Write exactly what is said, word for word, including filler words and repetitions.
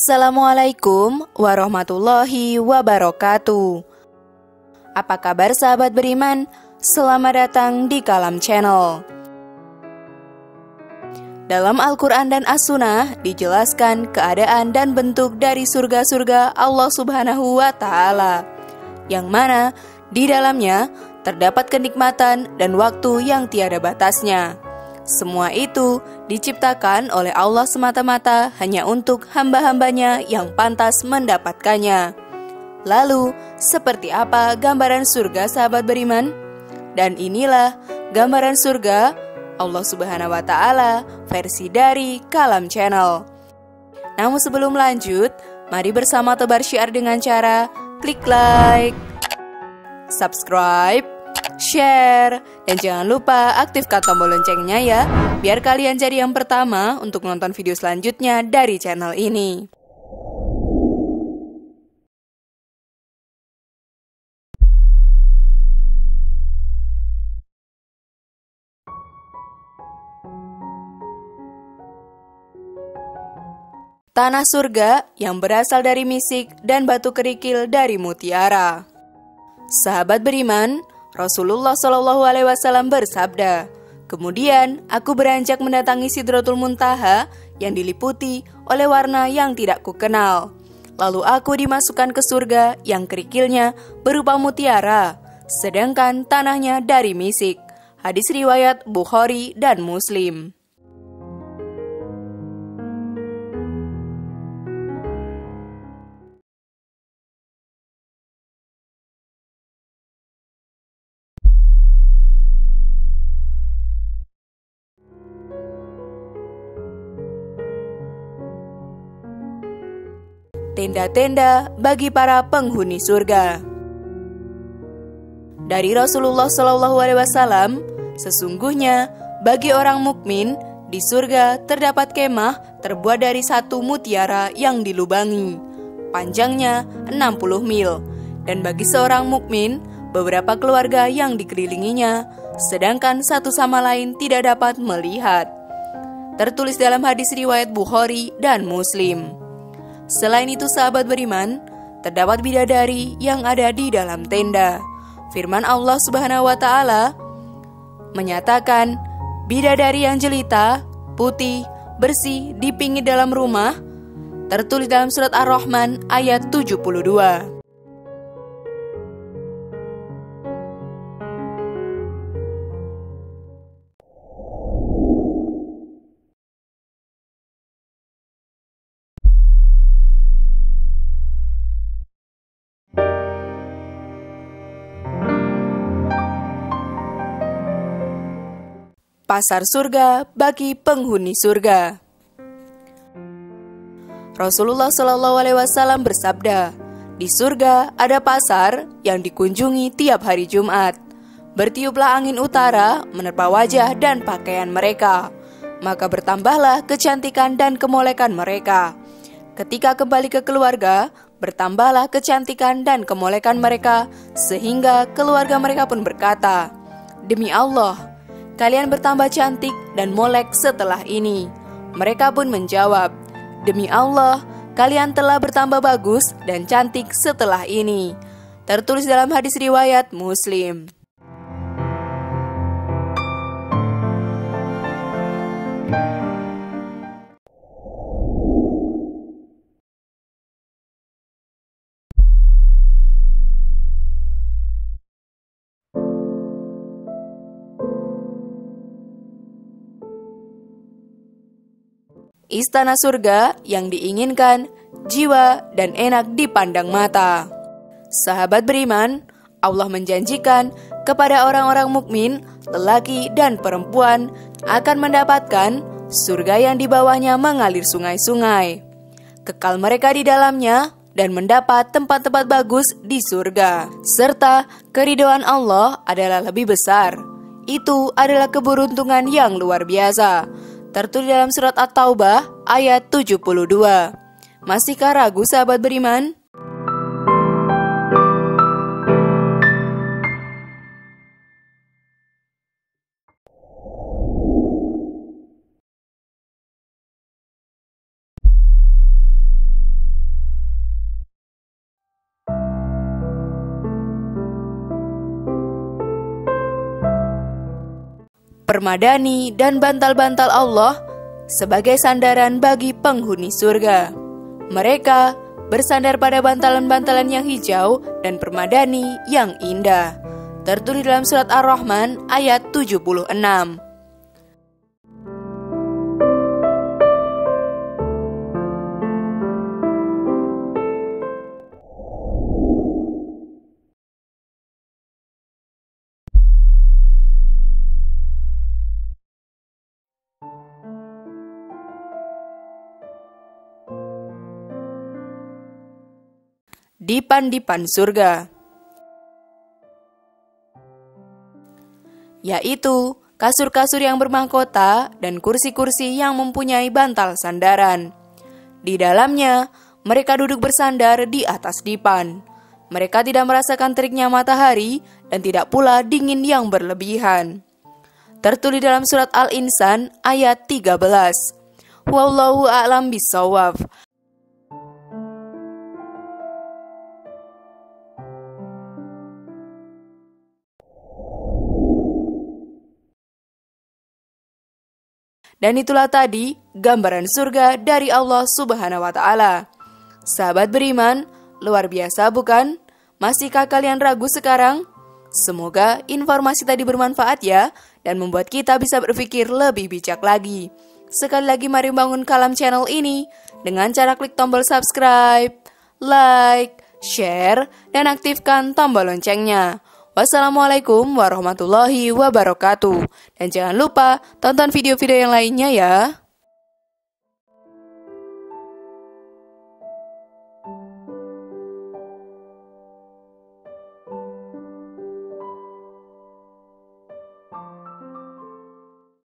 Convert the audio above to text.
Assalamualaikum warahmatullahi wabarakatuh. Apa kabar sahabat beriman? Selamat datang di Kalam Channel. Dalam Al-Quran dan As-Sunnah dijelaskan keadaan dan bentuk dari surga-surga Allah Subhanahu wa Ta'ala, yang mana di dalamnya terdapat kenikmatan dan waktu yang tiada batasnya. Semua itu diciptakan oleh Allah semata-mata hanya untuk hamba-hambanya yang pantas mendapatkannya. Lalu, seperti apa gambaran surga sahabat beriman? Dan inilah gambaran surga Allah Subhanahu wa Ta'ala versi dari Kalam Channel. Namun sebelum lanjut, mari bersama tebar syiar dengan cara klik like, subscribe, share, dan jangan lupa aktifkan tombol loncengnya ya, biar kalian jadi yang pertama untuk nonton video selanjutnya dari channel ini. Tanah surga yang berasal dari misik dan batu kerikil dari mutiara. Sahabat beriman, Rasulullah Shallallahu Alaihi Wasallam bersabda, "Kemudian aku beranjak mendatangi Sidratul Muntaha yang diliputi oleh warna yang tidak kukenal. Lalu aku dimasukkan ke surga yang kerikilnya berupa mutiara, sedangkan tanahnya dari misik." Hadis riwayat Bukhari dan Muslim. Tenda-tenda bagi para penghuni surga. Dari Rasulullah Shallallahu Alaihi Wasallam, sesungguhnya bagi orang mukmin di surga terdapat kemah terbuat dari satu mutiara yang dilubangi, panjangnya enam puluh mil, dan bagi seorang mukmin beberapa keluarga yang dikelilinginya, sedangkan satu sama lain tidak dapat melihat. Tertulis dalam hadis riwayat Bukhari dan Muslim. Selain itu sahabat beriman, terdapat bidadari yang ada di dalam tenda. Firman Allah Subhanahu wa Ta'ala menyatakan, bidadari yang jelita, putih, bersih di pinggir dalam rumah, tertulis dalam surat Ar-Rahman ayat tujuh puluh dua. Pasar surga bagi penghuni surga. Rasulullah Shallallahu Alaihi Wasallam bersabda, di surga ada pasar yang dikunjungi tiap hari Jumat. Bertiuplah angin utara menerpa wajah dan pakaian mereka, maka bertambahlah kecantikan dan kemolekan mereka. Ketika kembali ke keluarga, bertambahlah kecantikan dan kemolekan mereka, sehingga keluarga mereka pun berkata, "Demi Allah, kalian bertambah cantik dan molek setelah ini." Mereka pun menjawab, "Demi Allah, kalian telah bertambah bagus dan cantik setelah ini." Tertulis dalam hadis riwayat Muslim. Istana surga yang diinginkan jiwa dan enak dipandang mata. Sahabat beriman, Allah menjanjikan kepada orang-orang mukmin, lelaki dan perempuan akan mendapatkan surga yang di bawahnya mengalir sungai-sungai. Kekal mereka di dalamnya dan mendapat tempat-tempat bagus di surga. Serta keridhaan Allah adalah lebih besar. Itu adalah keberuntungan yang luar biasa. Tertulis dalam surat At-Taubah ayat tujuh puluh dua. Masihkah ragu sahabat beriman? permadani, dan bantal-bantal Allah sebagai sandaran bagi penghuni surga. Mereka bersandar pada bantalan-bantalan yang hijau dan permadani yang indah. Tertulis dalam surat Ar-Rahman ayat tujuh puluh enam. Dipan-dipan surga, yaitu kasur-kasur yang bermahkota dan kursi-kursi yang mempunyai bantal sandaran. Di dalamnya, mereka duduk bersandar di atas dipan. Mereka tidak merasakan teriknya matahari dan tidak pula dingin yang berlebihan. Tertulis dalam surat Al-Insan ayat tiga belas. Wallahu a'lam bishawab. Dan itulah tadi gambaran surga dari Allah Subhanahu wa Ta'ala. Sahabat beriman, luar biasa bukan? Masihkah kalian ragu sekarang? Semoga informasi tadi bermanfaat ya, dan membuat kita bisa berpikir lebih bijak lagi. Sekali lagi mari bangun Kalam channel ini dengan cara klik tombol subscribe, like, share, dan aktifkan tombol loncengnya. Wassalamualaikum warahmatullahi wabarakatuh. Dan jangan lupa tonton video-video yang lainnya ya.